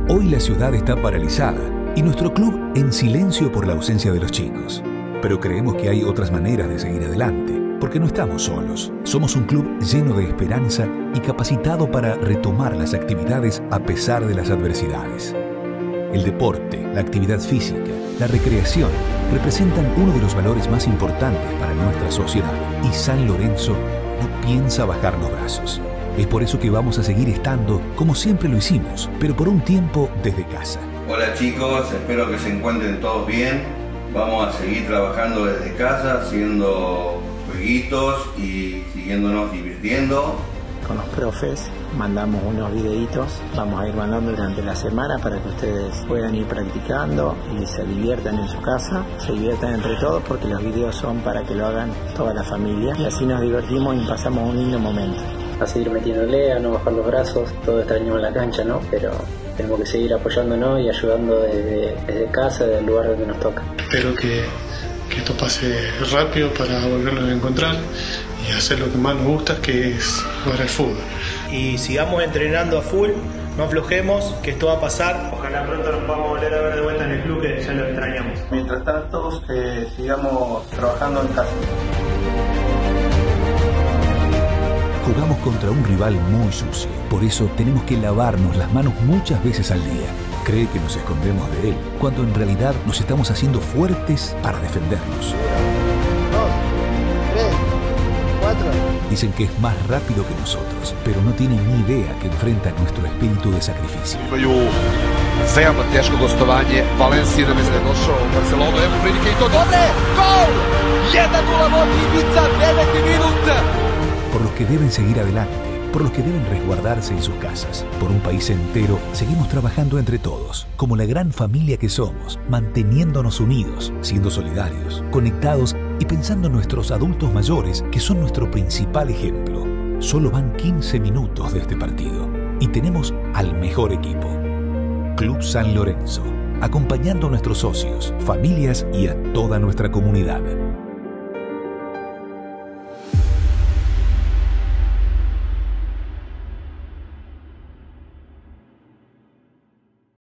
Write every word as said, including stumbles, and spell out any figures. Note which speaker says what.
Speaker 1: Hoy la ciudad está paralizada y nuestro club en silencio por la ausencia de los chicos. Pero creemos que hay otras maneras de seguir adelante, porque no estamos solos. Somos un club lleno de esperanza y capacitado para retomar las actividades a pesar de las adversidades. El deporte, la actividad física, la recreación representan uno de los valores más importantes para nuestra sociedad y San Lorenzo no piensa bajar los brazos. Es por eso que vamos a seguir estando como siempre lo hicimos, pero por un tiempo desde casa.
Speaker 2: Hola chicos, espero que se encuentren todos bien. Vamos a seguir trabajando desde casa, haciendo jueguitos y siguiéndonos divirtiendo.
Speaker 3: Con los profes mandamos unos videitos, vamos a ir mandando durante la semana para que ustedes puedan ir practicando y se diviertan en su casa, se diviertan entre todos porque los videos son para que lo hagan toda la familia y así nos divertimos y pasamos un lindo momento.
Speaker 4: A seguir metiéndole, a no bajar los brazos, todos extrañamos la cancha, ¿no? Pero tenemos que seguir apoyándonos y ayudando desde, desde casa, desde el lugar donde nos toca.
Speaker 5: Espero que, que esto pase rápido para volvernos a encontrar y hacer lo que más nos gusta, que es jugar al fútbol.
Speaker 6: Y sigamos entrenando a full, no aflojemos, que esto va a pasar.
Speaker 7: Ojalá pronto nos podamos volver a ver de vuelta en el club, que ya lo extrañamos.
Speaker 8: Mientras tanto, eh, sigamos trabajando en casa.
Speaker 1: Jugamos contra un rival muy sucio, por eso tenemos que lavarnos las manos muchas veces al día. Cree que nos escondemos de él, cuando en realidad nos estamos haciendo fuertes para defendernos.
Speaker 9: Dos, tres, cuatro.
Speaker 1: Dicen que es más rápido que nosotros, pero no tienen ni idea que enfrenta nuestro espíritu de sacrificio.
Speaker 10: Veoma teško gostovanje, Valencia nam je došao u Barcelonu, evo prilike i to dobre! Gol! jedan nula vodi Ibiza, deveti minut!
Speaker 1: Por los que deben seguir adelante, por los que deben resguardarse en sus casas, por un país entero, seguimos trabajando entre todos, como la gran familia que somos, manteniéndonos unidos, siendo solidarios, conectados y pensando en nuestros adultos mayores, que son nuestro principal ejemplo. Solo van quince minutos de este partido y tenemos al mejor equipo. Club San Lorenzo, acompañando a nuestros socios, familias y a toda nuestra comunidad.